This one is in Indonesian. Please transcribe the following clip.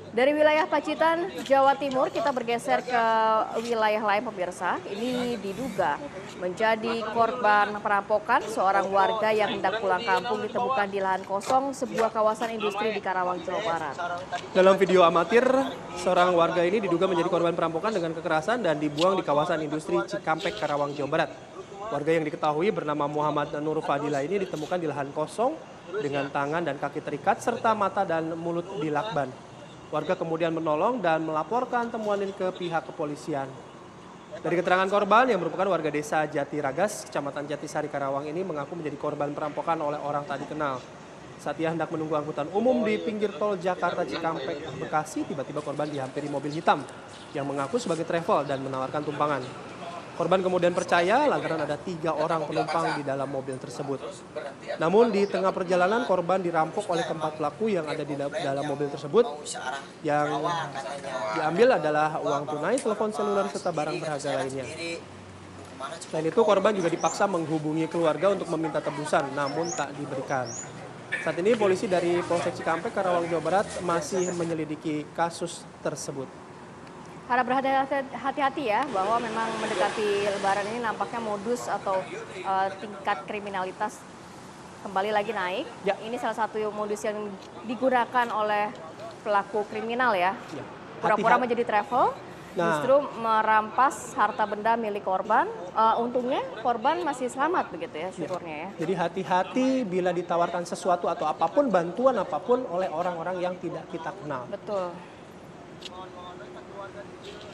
Dari wilayah Pacitan, Jawa Timur, kita bergeser ke wilayah lain pemirsa. Ini diduga menjadi korban perampokan seorang warga yang hendak pulang kampung ditemukan di lahan kosong sebuah kawasan industri di Karawang, Jawa Barat. Dalam video amatir, seorang warga ini diduga menjadi korban perampokan dengan kekerasan dan dibuang di kawasan industri Cikampek, Karawang, Jawa Barat. Warga yang diketahui bernama Muhammad Nur Fadila ini ditemukan di lahan kosong dengan tangan dan kaki terikat serta mata dan mulut dilakban. Warga kemudian menolong dan melaporkan temuan ini ke pihak kepolisian. Dari keterangan korban yang merupakan warga desa Jati Ragas, Kecamatan Jatisari, Karawang ini mengaku menjadi korban perampokan oleh orang tak dikenal. Saat ia hendak menunggu angkutan umum di pinggir tol Jakarta Cikampek, Bekasi, tiba-tiba korban dihampiri mobil hitam yang mengaku sebagai travel dan menawarkan tumpangan. Korban kemudian percaya lantaran ada 3 orang penumpang di dalam mobil tersebut. Namun di tengah perjalanan korban dirampok oleh keempat pelaku yang ada di dalam mobil tersebut. Yang diambil adalah uang tunai, telepon seluler serta barang berharga lainnya. Selain itu korban juga dipaksa menghubungi keluarga untuk meminta tebusan namun tak diberikan. Saat ini polisi dari Polsek Cikampek, Karawang, Jawa Barat masih menyelidiki kasus tersebut. Harap berhati-hati ya, bahwa memang mendekati Lebaran ini nampaknya modus atau tingkat kriminalitas kembali lagi naik. Ya. Ini salah satu modus yang digunakan oleh pelaku kriminal ya. Ya. Pura-pura Hati-hati. menjadi travel, justru merampas harta benda milik korban. Untungnya korban masih selamat begitu ya, syukurnya ya. Jadi hati-hati bila ditawarkan sesuatu atau apapun, bantuan apapun oleh orang-orang yang tidak kita kenal. Betul.